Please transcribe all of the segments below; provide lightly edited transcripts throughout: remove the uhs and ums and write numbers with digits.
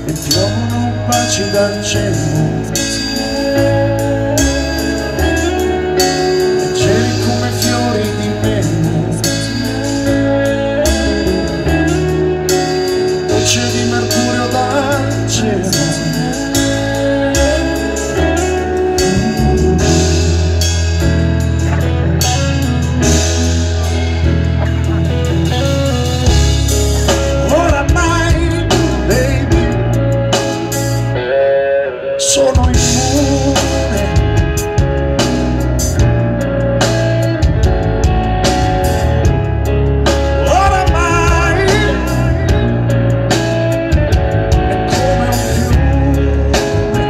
e piovono baci dal cielo, leggeri come fiori di melo, voce di mercurio dal cielo. Sono immune, oramai è come un fiume,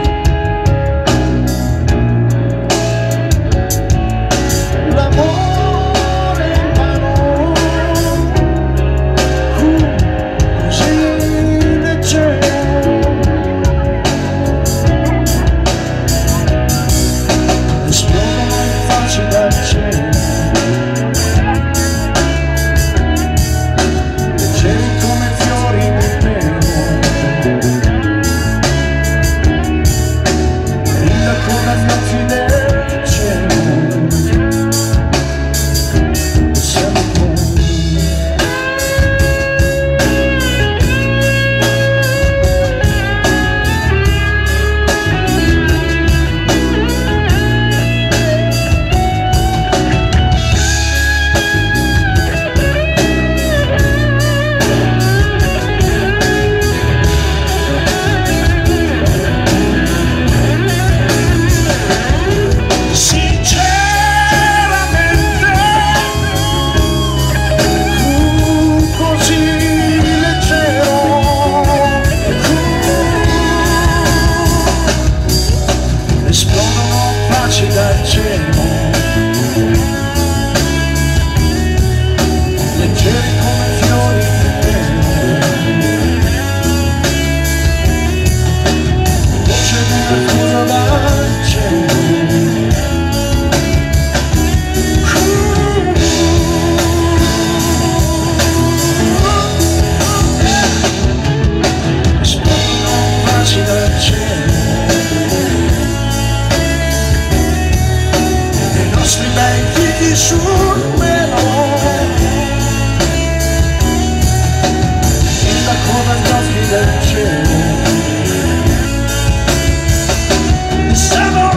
l'amore in mano, così leggero. Dal cielo, leggeri come fiori di melo, indaco dagli occhi del cielo, siamo dal cielo, leggeri come fiori di melo, voce di mercurio dal cielo, esplodono baci dal cielo. Bei figli sul melo, la coda agli occhi del cielo, siamo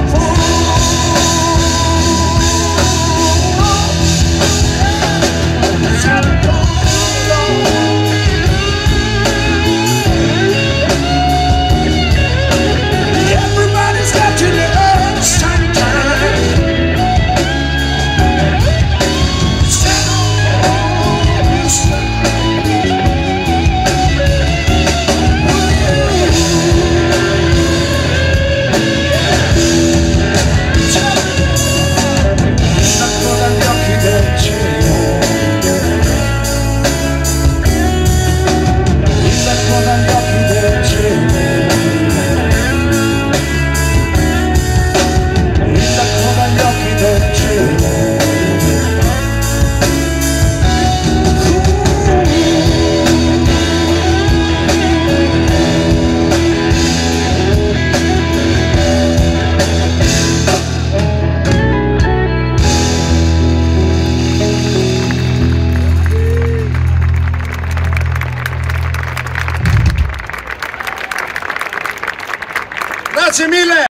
everybody's got to learn sometime. Grazie mille!